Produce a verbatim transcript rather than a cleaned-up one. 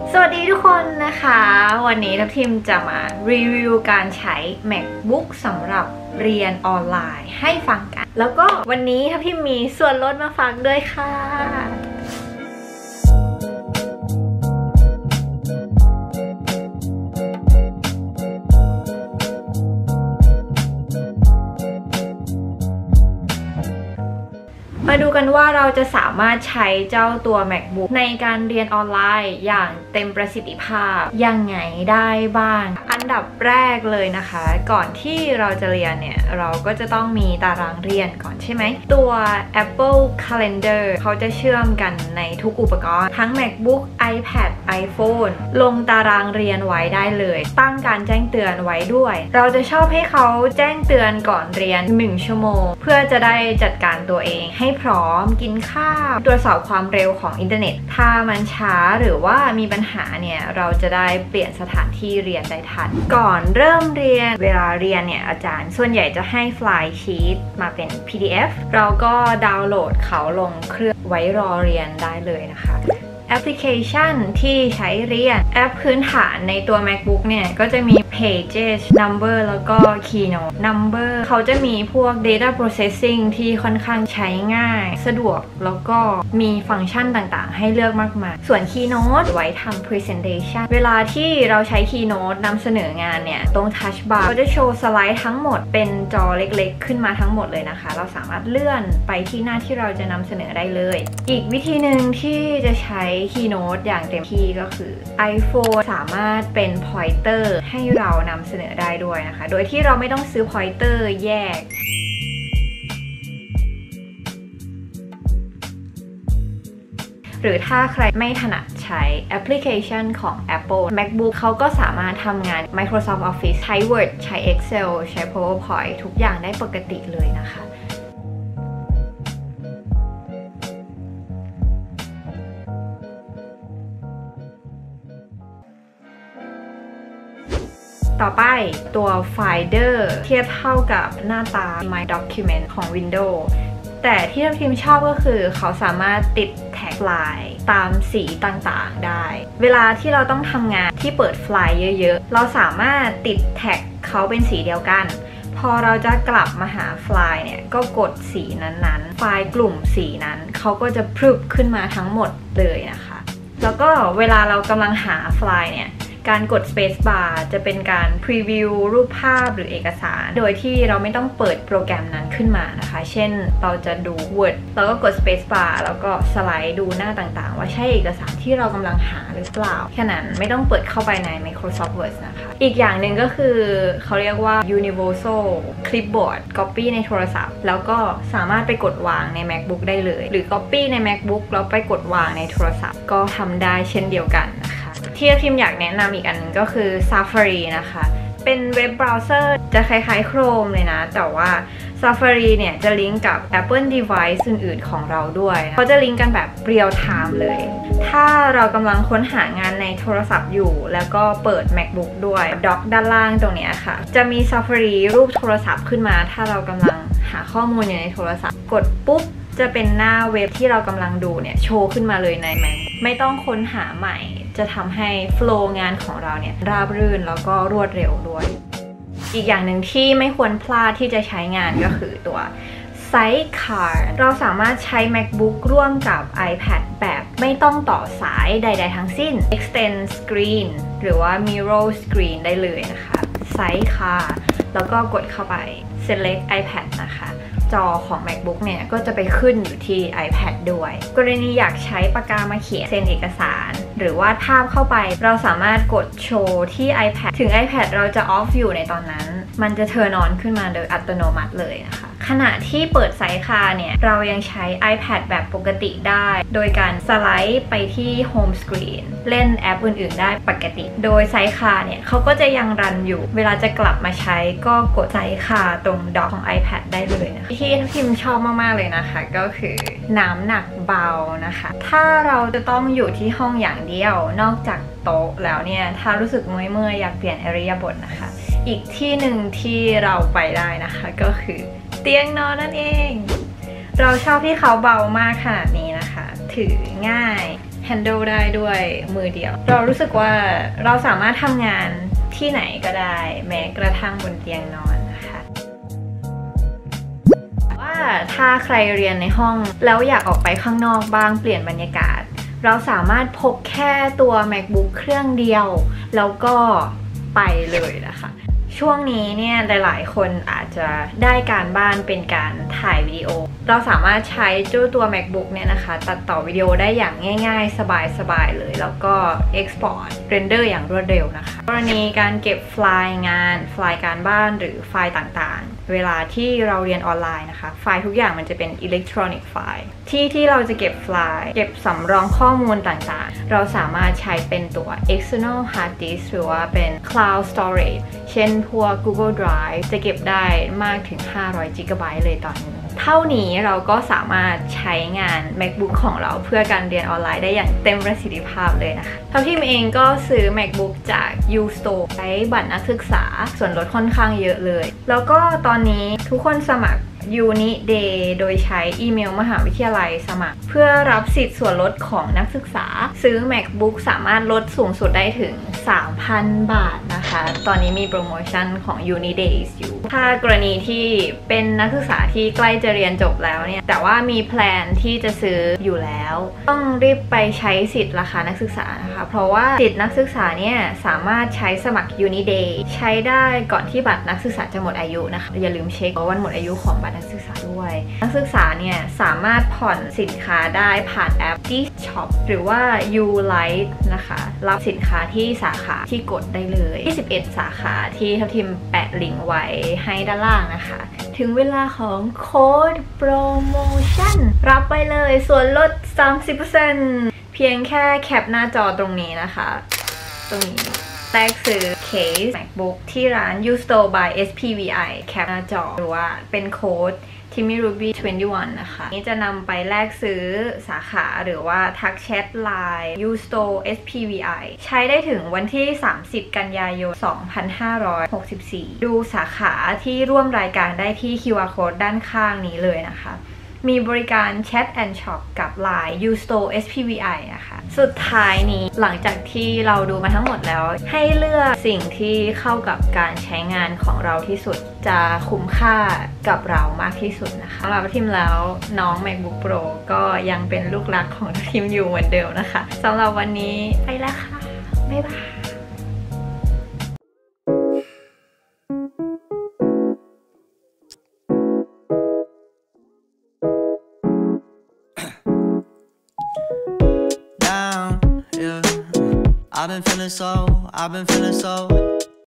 สวัสดีทุกคนนะคะวันนี้ทัพทิมจะมารีวิวการใช้ MacBook สำหรับเรียนออนไลน์ให้ฟังกันแล้วก็วันนี้ทัพทิมมีส่วนลดมาฝากด้วยค่ะมาดูกันว่าเราจะสามารถใช้เจ้าตัว MacBook ในการเรียนออนไลน์อย่างเต็มประสิทธิภาพยังไงได้บ้างอันดับแรกเลยนะคะก่อนที่เราจะเรียนเนี่ยเราก็จะต้องมีตารางเรียนก่อนใช่ไหมตัว Apple Calendar เขาจะเชื่อมกันในทุกอุปกรณ์ทั้ง MacBook iPad iPhone ลงตารางเรียนไว้ได้เลยตั้งการแจ้งเตือนไว้ด้วยเราจะชอบให้เขาแจ้งเตือนก่อนเรียนหนึ่งชั่วโมงเพื่อจะได้จัดการตัวเองให้พร้อมกินข้าวตรวจสอบความเร็วของอินเทอร์เน็ตถ้ามันช้าหรือว่ามีปัญหาเนี่ยเราจะได้เปลี่ยนสถานที่เรียนได้ทันก่อนเริ่มเรียนเวลาเรียนเนี่ยอาจารย์ส่วนใหญ่จะให้ไฟล์ชีตมาเป็น พี ดี เอฟ เราก็ดาวน์โหลดเขาลงเครื่องไว้รอเรียนได้เลยนะคะแอปพลิเคชันที่ใช้เรียนแอปพื้นฐานในตัว MacBook เนี่ยก็จะมี Pages Number แล้วก็ Keynote Number เขาจะมีพวก Data Processing ที่ค่อนข้างใช้ง่ายสะดวกแล้วก็มีฟังก์ชันต่างๆให้เลือกมากมายส่วน Keynote ไว้ทำ Presentation เวลาที่เราใช้ Keynote นำเสนองานเนี่ยตรง Touch Bar ก็จะโชว์สไลด์ทั้งหมดเป็นจอเล็กๆขึ้นมาทั้งหมดเลยนะคะเราสามารถเลื่อนไปที่หน้าที่เราจะนำเสนอได้เลยอีกวิธีหนึ่งที่จะใช้ Keynote อย่างเต็มที่ก็คือ iPhone สามารถเป็น pointer ให้เรานำเสนอได้ด้วยนะคะโดยที่เราไม่ต้องซื้อ pointer แยกหรือถ้าใครไม่ถนัดใช้แอปพลิเคชันของ Apple MacBook เขาก็สามารถทำงาน Microsoft Office ใช้ Word ใช้ Excel ใช้ PowerPoint ทุกอย่างได้ปกติเลยนะคะต่อไปตัว Finder เทียบเท่ากับหน้าตา My Document ของ Windows แต่ที่เราพิมพ์ชอบก็คือเขาสามารถติดแท็กไลน์ตามสีต่างๆได้เวลาที่เราต้องทำงานที่เปิดไฟล์เยอะๆเราสามารถติดแท็กเขาเป็นสีเดียวกันพอเราจะกลับมาหาไฟล์เนี่ยก็กดสีนั้นๆไฟล์กลุ่มสีนั้นเขาก็จะพรึบขึ้นมาทั้งหมดเลยนะคะแล้วก็เวลาเรากำลังหาไฟล์เนี่ยการกด Space Bar จะเป็นการพรีวิวรูปภาพหรือเอกสารโดยที่เราไม่ต้องเปิดโปรแกรมนั้นขึ้นมานะคะเช่นเราจะดู Word เราก็กด Space Bar แล้วก็สไลด์ดูหน้าต่างๆว่าใช่เอกสารที่เรากำลังหาหรือเปล่าแค่นั้นไม่ต้องเปิดเข้าไปใน Microsoft Word นะคะอีกอย่างหนึ่งก็คือเขาเรียกว่า Universal Clipboard Copy ในโทรศัพท์แล้วก็สามารถไปกดวางใน MacBook ได้เลยหรือ Copy ใน MacBook แล้วไปกดวางในโทรศัพท์ก็ทำได้เช่นเดียวกันนะคะที่ทีมอยากแนะนำอีกอันนึงก็คือ Safari นะคะเป็นเว็บเบราว์เซอร์จะคล้ายๆ Chrome เลยนะแต่ว่า Safari เนี่ยจะลิงก์กับ Apple Device อื่นๆของเราด้วยเขาจะลิงก์กันแบบ Real Time เลยถ้าเรากำลังค้นหางานในโทรศัพท์อยู่แล้วก็เปิด MacBook ด้วยด็อกด้านล่างตรงนี้ค่ะจะมี Safari รูปโทรศัพท์ขึ้นมาถ้าเรากำลังหาข้อมูลอยู่ในโทรศัพท์กดปุ๊บจะเป็นหน้าเว็บที่เรากำลังดูเนี่ยโชว์ขึ้นมาเลยใน Mac ไม่ต้องค้นหาใหม่จะทำให้โฟลว์งานของเราเนี่ยราบรื่นแล้วก็รวดเร็วด้วยอีกอย่างหนึ่งที่ไม่ควรพลาดที่จะใช้งานก็คือตัว Sidecar เราสามารถใช้ MacBook ร่วมกับ iPad แบบไม่ต้องต่อสายใดๆทั้งสิ้น Extend Screen หรือว่า Mirror Screen ได้เลยนะคะ Sidecar แล้วก็กดเข้าไป Select iPad นะคะจอของ MacBook เนี่ยก็จะไปขึ้นอยู่ที่ iPad ด้วยกรณีอยากใช้ปากกามาเขียนเซ็นเอกสารหรือวาดภาพเข้าไปเราสามารถกดโชว์ที่ iPad ถึง iPad เราจะ off อยู่ในตอนนั้นมันจะ turn on ขึ้นมาโดยอัตโนมัติเลยนะคะขณะที่เปิดไซคาเนี่ยเรายังใช้ iPad แบบปกติได้โดยการสไลด์ไปที่ Home Screen เล่นแอปอื่นๆได้ปกติโดยไซคาเนี่ยเขาก็จะยังรันอยู่เวลาจะกลับมาใช้ก็กดไซคาตรงดอกของ iPad ได้เลยนะที่พิมชอบมากๆเลยนะคะก็คือน้ำหนักเบานะคะถ้าเราจะต้องอยู่ที่ห้องอย่างเดียวนอกจากโต๊ะแล้วเนี่ยถ้ารู้สึกเมื่อยๆอยากเปลี่ยนอิริยาบถนะคะอีกที่หนึ่งที่เราไปได้นะคะก็คือเตียงนอนนั่นเองเราชอบที่เขาเบามากขนาดนี้นะคะถือง่ายแฮ handle ได้ด้วยมือเดียวเรารู้สึกว่าเราสามารถทำงานที่ไหนก็ได้แม้กระทั่งบนเตียงนอนนะคะว่าถ้าใครเรียนในห้องแล้วอยากออกไปข้างนอกบ้างเปลี่ยนบรรยากาศเราสามารถพกแค่ตัว MacBook เครื่องเดียวแล้วก็ไปเลยนะคะช่วงนี้เนี่ยหลายๆคนอาจจะได้การบ้านเป็นการถ่ายวิดีโอเราสามารถใช้เจ้าตัว MacBook เนี่ยนะคะตัดต่อวิดีโอได้อย่างง่ายๆสบายๆเลยแล้วก็ Export Render อย่างรวดเร็วนะคะกรณีการเก็บไฟล์งานไฟล์การบ้านหรือไฟล์ต่างๆเวลาที่เราเรียนออนไลน์นะคะไฟล์ทุกอย่างมันจะเป็นอิเล็กทรอนิกส์ไฟล์ที่ที่เราจะเก็บไฟล์เก็บสำรองข้อมูลต่างๆเราสามารถใช้เป็นตัว external hard disk หรือว่าเป็น cloud storage เช่นพวก Google Drive จะเก็บได้มากถึงห้าร้อยจิกะไบต์เลยตอนนี้เท่านี้เราก็สามารถใช้งาน MacBook ของเราเพื่อการเรียนออนไลน์ได้อย่างเต็มประสิทธิภาพเลยนะคะทัพทิมเองก็ซื้อ MacBook จาก U-Store ใช้บัตรนักศึกษาส่วนลดค่อนข้างเยอะเลยแล้วก็ตอนนี้ทุกคนสมัครUniday โดยใช้อีเมลมหาวิทยาลัยสมัครเพื่อรับสิทธิ์ส่วนลดของนักศึกษาซื้อ MacBook สามารถลดสูงสุดได้ถึง สามพัน บาทนะคะตอนนี้มีโปรโมชั่นของ Uniday อยู่ถ้ากรณีที่เป็นนักศึกษาที่ใกล้จะเรียนจบแล้วเนี่ยแต่ว่ามีแพลนที่จะซื้ออยู่แล้วต้องรีบไปใช้สิทธิ์ราคานักศึกษานะคะเพราะว่าสิทธิ์นักศึกษาเนี่ยสามารถใช้สมัคร Uniday ใช้ได้ก่อนที่บัตรนักศึกษาจะหมดอายุนะคะอย่าลืมเช็ควันหมดอายุของบัตรนักศึกษาด้วยนักศึกษาเนี่ยสามารถผ่อนสินค้าได้ผ่านแอป G-Shop หรือว่า U-Lite นะคะรับสินค้าที่สาขาที่กดได้เลยยี่สิบเอ็ดสาขาที่ทัพทิมแปะลิงก์ไว้ให้ด้านล่างนะคะถึงเวลาของโค้ดโปรโมชั่นรับไปเลยส่วนลด สามสิบเปอร์เซ็นต์ เพียงแค่แคปหน้าจอตรงนี้นะคะตรงนี้แลกซื้อเคส MacBook ที่ร้าน U-Store by เอส พี วี ไอ แคปหน้าจอหรือว่าเป็นโค้ดTimmy Ruby ยี่สิบเอ็ด นะคะนี้จะนำไปแลกซื้อสาขาหรือว่าทักแชท ไลน์ U-Store เอส พี วี ไอ ใช้ได้ถึงวันที่สามสิบกันยายนสองพันห้าร้อยหกสิบสี่ดูสาขาที่ร่วมรายการได้ที่ คิว อาร์ Code ด้านข้างนี้เลยนะคะมีบริการ Chat and Shop กับ ไลน์ U-Store เอส พี วี ไอ นะคะสุดท้ายนี้หลังจากที่เราดูมาทั้งหมดแล้วให้เลือกสิ่งที่เข้ากับการใช้งานของเราที่สุดจะคุ้มค่ากับเรามากที่สุดนะคะสำหรับทีมแล้วน้อง MacBook Pro ก็ยังเป็นลูกรักของทีมอยู่เหมือนเดิมนะคะสำหรับวันนี้ไปแล้วค่ะบ๊ายบาย I've been feeling so, I've been feeling so